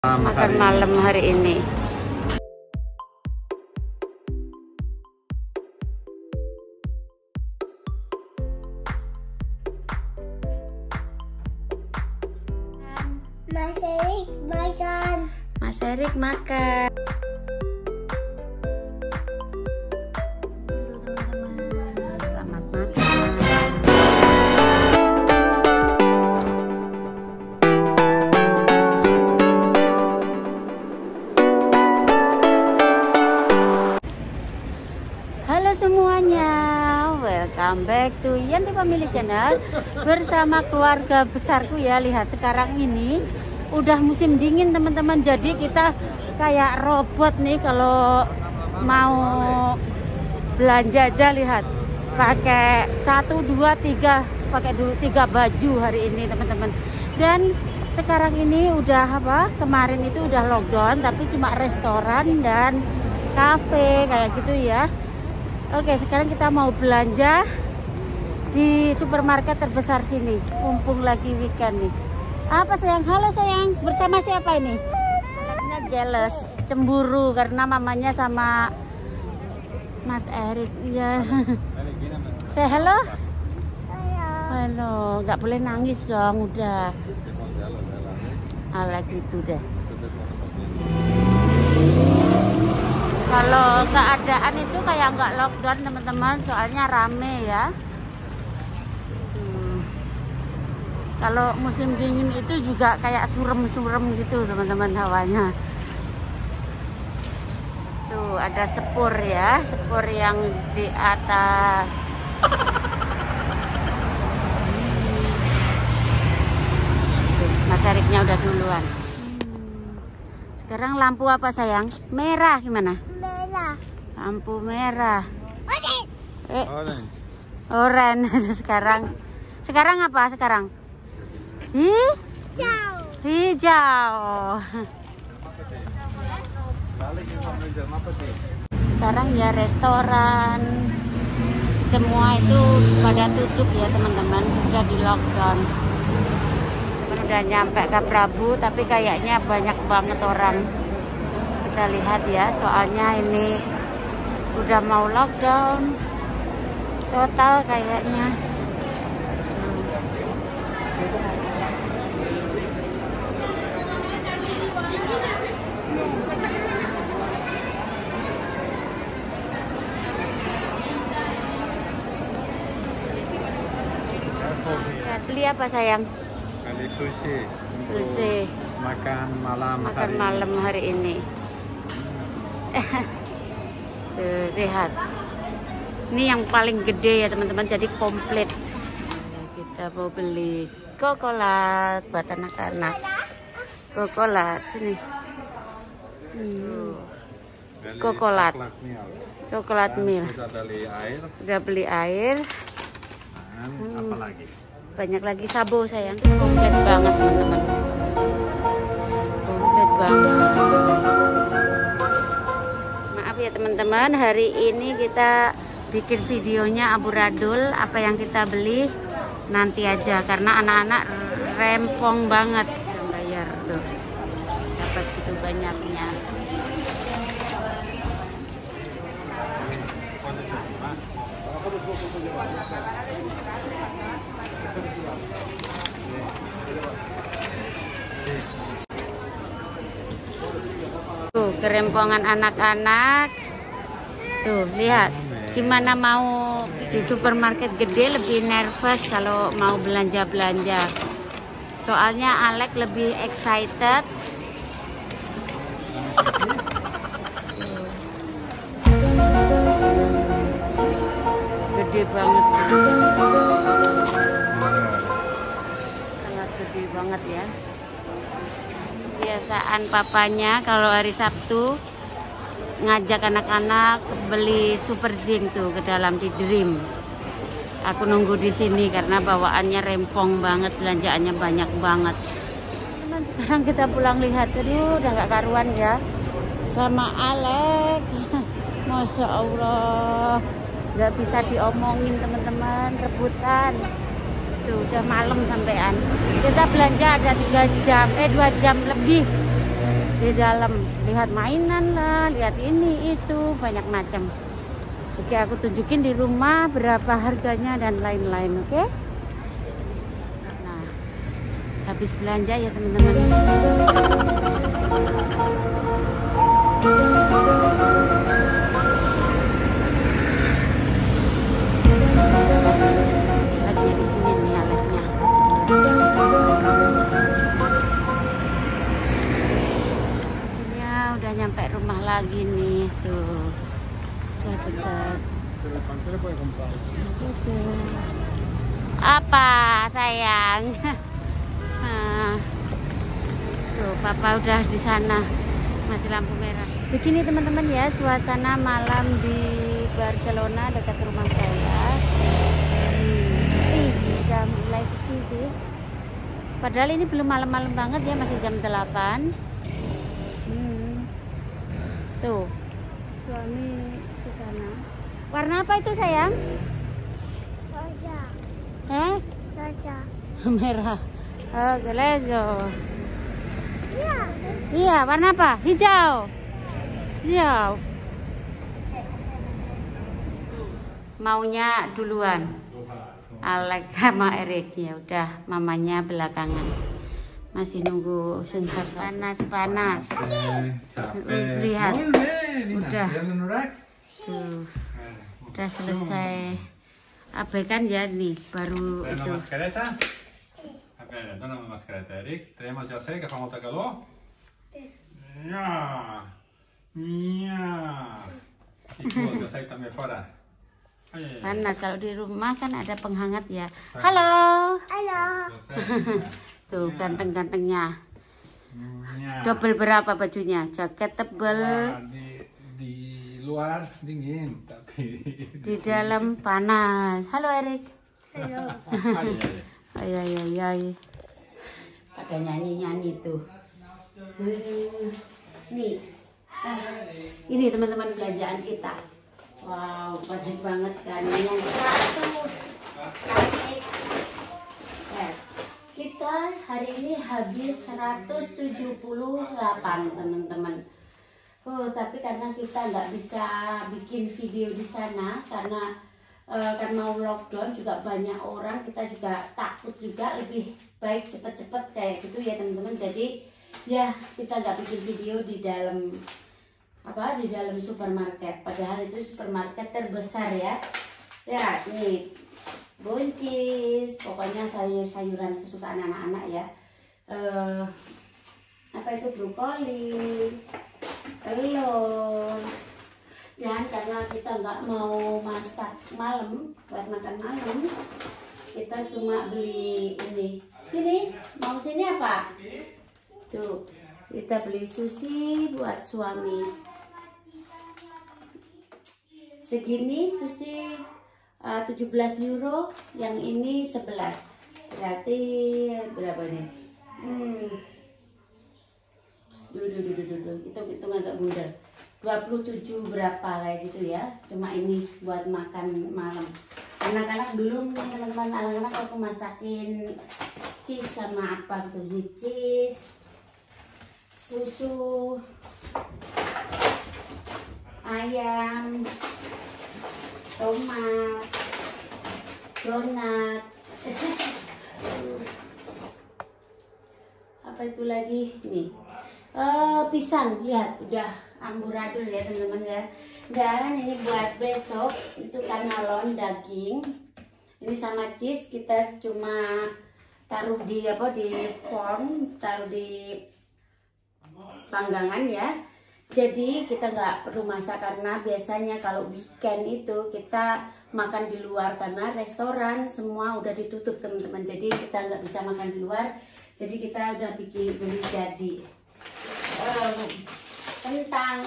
Makan malam hari ini. Mas Erik makan. Mas Erik makan. Selamat makan. Halo semuanya, welcome back to Yanti Family Channel. Bersama keluarga besarku ya. Lihat sekarang ini udah musim dingin teman-teman. Jadi kita kayak robot nih kalau mau belanja aja. Lihat, pakai 1, 2, 3, pakai 3 baju hari ini teman-teman. Dan sekarang ini udah apa? Kemarin itu udah lockdown, tapi cuma restoran dan kafe kayak gitu ya. Oke, sekarang kita mau belanja di supermarket terbesar sini. Mumpung lagi weekend nih. Apa sayang? Halo sayang, bersama siapa ini? Anaknya jealous, cemburu karena mamanya sama Mas Erik. Iya. Say hello. Halo, nggak boleh nangis dong, udah. Alek itu deh. Kalau keadaan itu kayak nggak lockdown teman-teman, soalnya rame ya. Kalau musim dingin itu juga kayak surem-surem gitu teman-teman hawanya. Tuh ada sepur ya, sepur yang di atas. Mas Eriknya udah duluan. Sekarang lampu apa sayang? Merah gimana? Merah. Lampu merah. Orange. Orange. Sekarang apa sekarang? Hijau. Hijau. Sekarang ya restoran semua itu pada tutup ya teman-teman. Udah di lockdown. Udah nyampe ke Prabu, tapi kayaknya banyak banget orang. Kita lihat ya, soalnya ini udah mau lockdown total kayaknya. Ya, beli apa sayang? Kali sushi. Sushi. Makan malam Hari ini. Tuh, lihat. Ini yang paling gede ya teman-teman, jadi komplit. Kita mau beli coklat buat anak-anak. Coklat sini. Coklat. Coklat mil. Udah beli air. Apa lagi? Banyak lagi sabo sayang. Komplit banget teman-teman. Komplit banget. Maaf ya teman-teman, hari ini kita bikin videonya amburadul. Apa yang kita beli nanti aja karena anak-anak rempong banget. Bayar tuh. Dapat segitu banyaknya. Tuh kerempongan anak-anak. Tuh lihat, gimana mau di supermarket gede lebih nervous kalau mau belanja-belanja. Soalnya Alek lebih excited. Gede banget sih. Sangat gede banget ya. Kebiasaan papanya kalau hari Sabtu ngajak anak-anak beli Super Zing tuh ke dalam di Dream. Aku nunggu di sini karena bawaannya rempong banget, belanjaannya banyak banget. Teman, sekarang kita pulang lihat, aduh udah gak karuan ya sama Alek. Masya Allah, nggak bisa diomongin teman-teman, rebutan. Tuh udah malam sampean. Kita belanja ada 2 jam lebih di dalam. Lihat mainan lah, lihat ini itu banyak macam. Oke, aku tunjukin di rumah berapa harganya dan lain-lain. Oke. Nah, habis belanja ya teman-teman. Alatnya di sini nih alatnya. Ya udah nyampe rumah lagi nih tuh. Udah dekat. Apa sayang? Nah, tuh papa udah di sana. Masih lampu merah. Begini teman-teman ya suasana malam di Barcelona dekat rumah saya. Udah mulai sepi sih. Padahal ini belum malam-malam banget ya, masih jam 8. Tuh suami ke sana. Warna apa itu sayang? Rosa. Rosa. Merah. Oke, let's go. Iya. Iya, warna apa? Hijau. Hijau. Maunya duluan. Alek sama Erik. Ya udah, mamanya belakangan. Masih nunggu sensor panas. Lihat. Udah. Tuh. Udah selesai. Abaikan ya nih, baru Trae itu. la mascareta. A veure, dona la mascareta, Eric. Traiem el jersei, que fa molta calor. Ja. Ja. I tu el jersei també fora. Ai, ai, ai. Panas kalau di rumah kan ada penghangat ya. Halo. Halo. Jersei. Tuh ganteng-gantengnya. Ja. Double berapa bajunya? Jaket tebel. Wah, di luar dingin, tapi Di dalam panas. Halo Erik. Halo. Ai, ai, ai. Ay, ay, ay, ay. Pada nyanyi-nyanyi tuh. Nih. Ini teman-teman belanjaan kita. Wow, banyak banget kan. Yang satu. Kita hari ini habis 178 teman-teman. Tapi karena kita nggak bisa bikin video di sana karena kan mau lockdown juga banyak orang, kita juga takut juga, lebih baik cepet-cepet kayak gitu ya teman-teman. Jadi ya kita nggak bikin video di dalam di dalam supermarket, padahal itu supermarket terbesar ya. Ya nih buncis, pokoknya sayur-sayuran kesukaan anak-anak ya. Apa itu, brokoli, telur. Dan karena kita nggak mau masak malam, buat makan malam, kita cuma beli ini. Sini, mau sini apa? Tuh, kita beli sushi buat suami. Segini sushi 17 euro, yang ini 11. Berarti berapa nih? Hitung agak bundar. 27 berapa kayak gitu ya. Cuma ini buat makan malam. Anak-anak belum nih teman-teman. Anak-anak aku masakin cheese sama apa gitu. Ini cheese, susu, ayam, tomat, donat. Apa itu lagi nih? Pisang, lihat udah amburadul ya teman-teman ya. Dan ini buat besok itu cannellon daging. Ini sama cheese kita cuma taruh di form, taruh di panggangan ya. Jadi kita nggak perlu masak karena biasanya kalau weekend itu kita makan di luar karena restoran semua udah ditutup teman-teman. Jadi kita nggak bisa makan di luar. Jadi kita udah beli jadi. Kentang,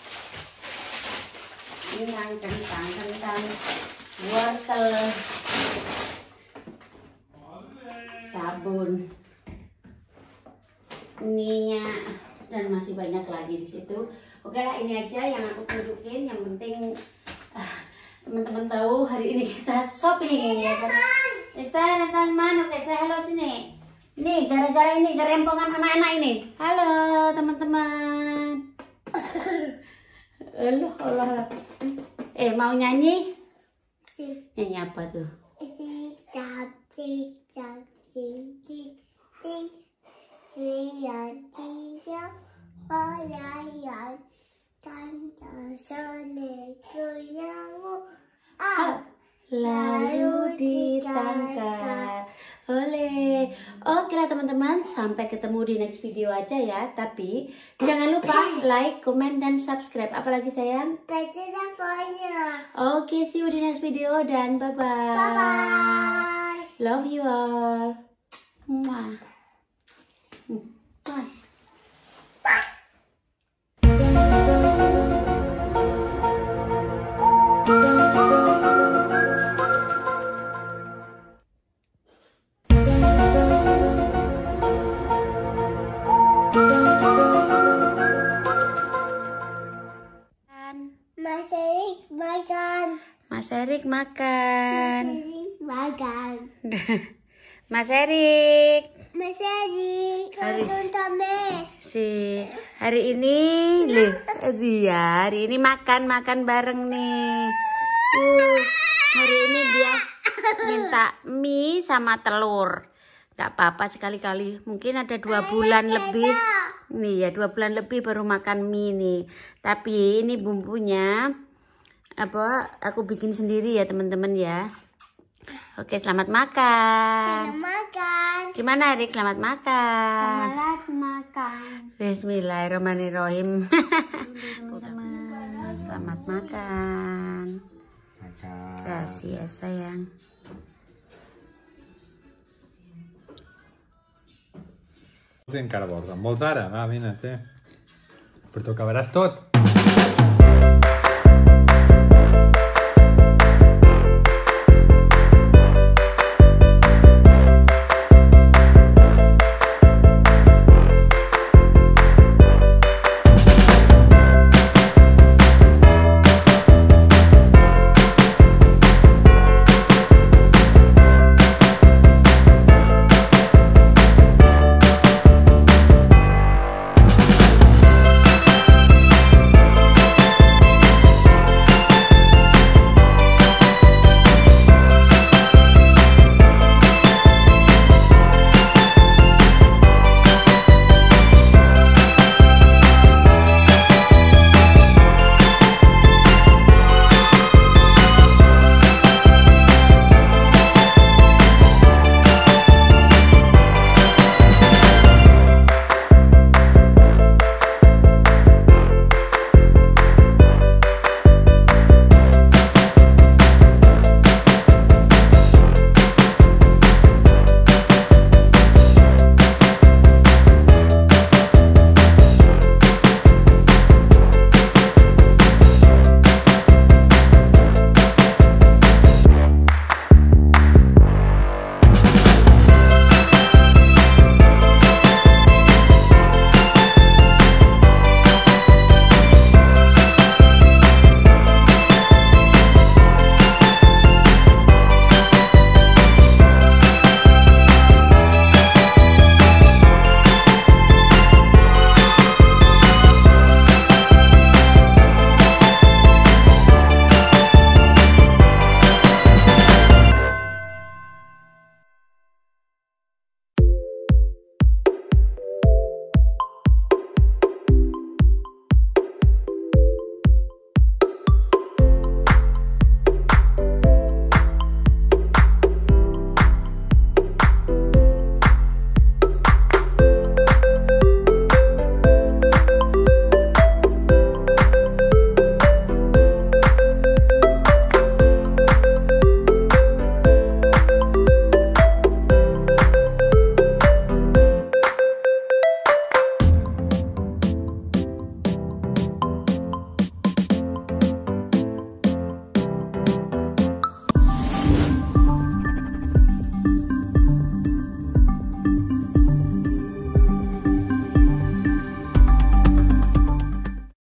wortel, sabun, minyak, dan masih banyak lagi di situ. Oke lah, ini aja yang aku tunjukin. Yang penting teman-teman tahu hari ini kita shopping ya kan. Teman-teman, oke saya halo sini. Nih gara-gara ini gerempongan anak-anak ini. Halo teman-teman. Allah. Mau nyanyi? Si. Nyanyi apa tuh? Lalu ditangkap oleh. Oke lah teman-teman, sampai ketemu di next video aja ya. Tapi jangan lupa like, comment, dan subscribe. Apalagi sayang? Oke, see you di next video dan bye-bye. Bye-bye. Love you all. Mwah. Mwah. Mas Erik makan. Mas Erik. Hari ini hari ini makan bareng nih. Hari ini dia minta mie sama telur. Gak apa-apa sekali-kali. Mungkin ada 2 bulan lebih. Nih ya 2 bulan lebih baru makan mie nih. Tapi ini bumbunya aku bikin sendiri ya teman-teman ya. Oke, selamat makan. Gimana Erik? Selamat makan. Bismillahirrahmanirrahim. Selamat makan. Gracias sayang. Encara borda. Molts ara? Va, vine, té. Però t'ho acabaràs tot.